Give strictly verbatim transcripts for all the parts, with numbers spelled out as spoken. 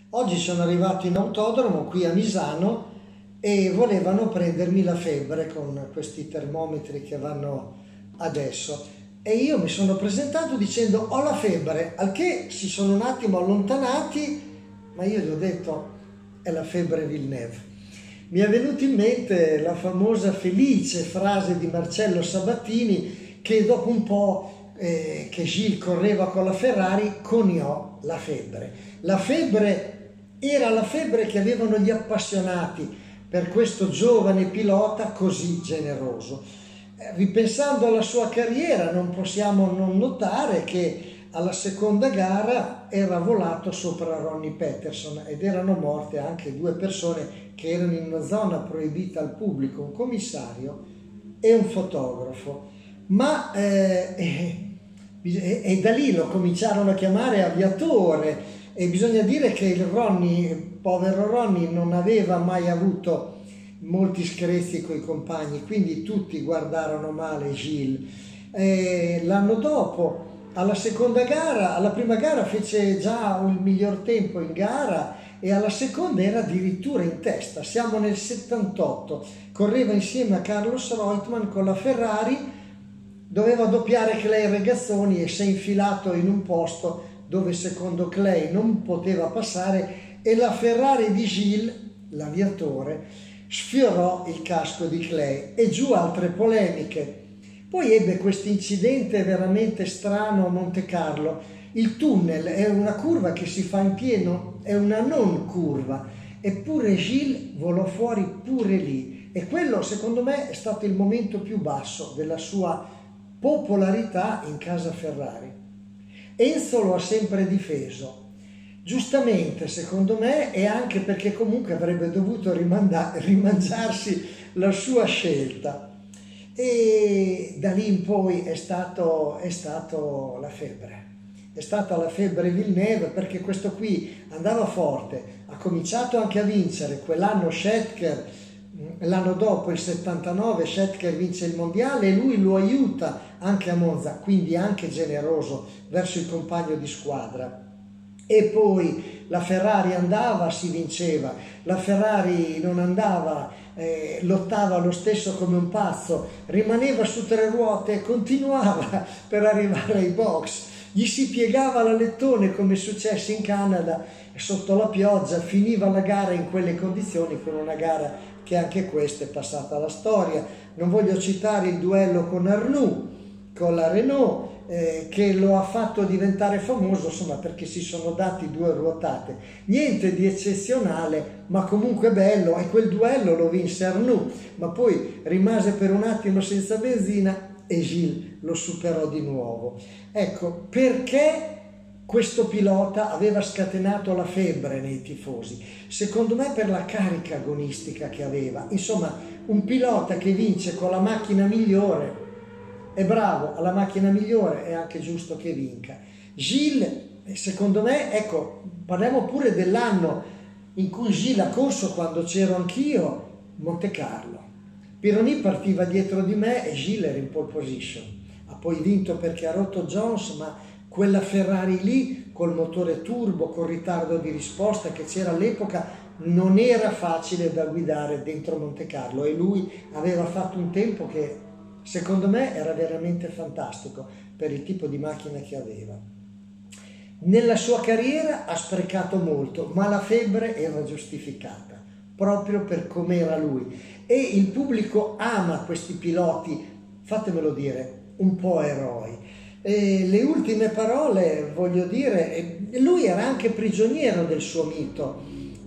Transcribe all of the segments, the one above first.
Oggi sono arrivato in autodromo qui a Misano e volevano prendermi la febbre con questi termometri che vanno adesso. E io mi sono presentato dicendo ho la febbre, al che si sono un attimo allontanati, ma io gli ho detto è la febbre Villeneuve. Mi è venuta in mente la famosa felice frase di Marcello Sabatini che dopo un po' eh, che Gilles correva con la Ferrari coniò la febbre. La febbre era la febbre che avevano gli appassionati per questo giovane pilota così generoso. Ripensando alla sua carriera non possiamo non notare che alla seconda gara era volato sopra Ronnie Peterson ed erano morte anche due persone che erano in una zona proibita al pubblico, un commissario e un fotografo. Ma eh, e, e da lì lo cominciarono a chiamare aviatore e bisogna dire che il Ronnie, povero Ronnie, non aveva mai avuto molti screzi con i compagni, quindi tutti guardarono male Gilles. E l'anno dopo, alla seconda gara, alla prima gara fece già il miglior tempo in gara e alla seconda era addirittura in testa. Siamo nel settantotto, correva insieme a Carlos Reutemann con la Ferrari, doveva doppiare Clay Regazzoni e si è infilato in un posto dove secondo Clay non poteva passare e la Ferrari di Gilles, l'aviatore, sfiorò il casco di Clay e giù altre polemiche. Poi ebbe questo incidente veramente strano a Monte Carlo. Il tunnel è una curva che si fa in pieno, è una non curva, eppure Gilles volò fuori pure lì e quello secondo me è stato il momento più basso della sua popolarità in casa Ferrari. Enzo lo ha sempre difeso, giustamente secondo me, e anche perché comunque avrebbe dovuto rimangiarsi la sua scelta. E da lì in poi è stato, è stato la febbre, è stata la febbre Villeneuve, perché questo qui andava forte, ha cominciato anche a vincere, quell'anno Schettker, l'anno dopo il settantanove Schettker vince il mondiale e lui lo aiuta anche a Monza, quindi anche generoso verso il compagno di squadra. E poi la Ferrari andava, si vinceva, la Ferrari non andava, eh, lottava lo stesso come un pazzo, rimaneva su tre ruote e continuava per arrivare ai box, gli si piegava l'alettone come è successo in Canada, sotto la pioggia, finiva la gara in quelle condizioni, con una gara che anche questa è passata alla storia. Non voglio citare il duello con Arnoux, con la Renault, eh, che lo ha fatto diventare famoso, insomma, perché si sono dati due ruotate. Niente di eccezionale, ma comunque bello, e quel duello lo vinse Arnoux, ma poi rimase per un attimo senza benzina e Gilles lo superò di nuovo. Ecco, perché questo pilota aveva scatenato la febbre nei tifosi? Secondo me per la carica agonistica che aveva. Insomma, un pilota che vince con la macchina migliore è bravo, alla macchina migliore è anche giusto che vinca. Gilles, secondo me, ecco, parliamo pure dell'anno in cui Gilles ha corso quando c'ero anch'io, Monte Carlo. Pironi partiva dietro di me e Gilles era in pole position. Ha poi vinto perché ha rotto Jones, ma quella Ferrari lì, col motore turbo, col ritardo di risposta che c'era all'epoca, non era facile da guidare dentro Monte Carlo e lui aveva fatto un tempo che secondo me era veramente fantastico per il tipo di macchina che aveva. Nella sua carriera ha sprecato molto, ma la febbre era giustificata, proprio per com'era lui. E il pubblico ama questi piloti, fatemelo dire, un po' eroi. E le ultime parole, voglio dire, lui era anche prigioniero del suo mito.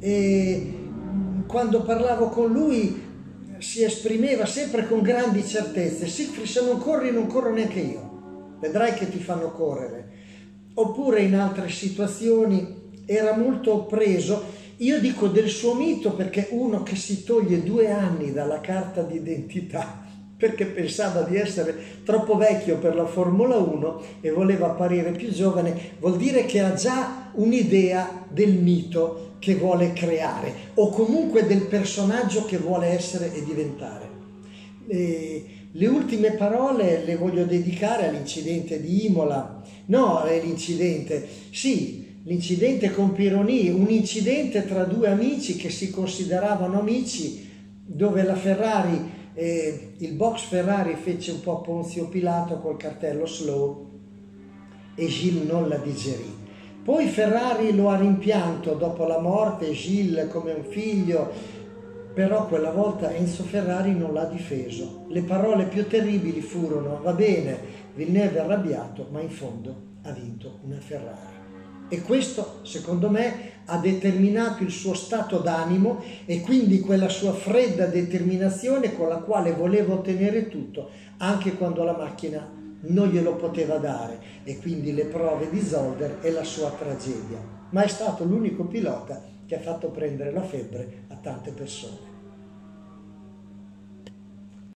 E quando parlavo con lui si esprimeva sempre con grandi certezze. Siegfried, se non corri non corro neanche io, vedrai che ti fanno correre. Oppure in altre situazioni era molto preso, io dico del suo mito perché uno che si toglie due anni dalla carta d'identità perché pensava di essere troppo vecchio per la Formula uno e voleva apparire più giovane, vuol dire che ha già un'idea del mito che vuole creare o comunque del personaggio che vuole essere e diventare. E le ultime parole le voglio dedicare all'incidente di Imola. No, è l'incidente, sì, l'incidente con Pironi, un incidente tra due amici che si consideravano amici, dove la Ferrari, eh, il box Ferrari fece un po' Ponzio Pilato col cartello slow e Gilles non la digerì. Poi Ferrari lo ha rimpianto dopo la morte, Gilles come un figlio, però quella volta Enzo Ferrari non l'ha difeso. Le parole più terribili furono: va bene, Villeneuve è arrabbiato, ma in fondo ha vinto una Ferrari. E questo, secondo me, ha determinato il suo stato d'animo e quindi quella sua fredda determinazione con la quale voleva ottenere tutto, anche quando la macchina non glielo poteva dare, e quindi le prove di Zolder e la sua tragedia. Ma è stato l'unico pilota che ha fatto prendere la febbre a tante persone.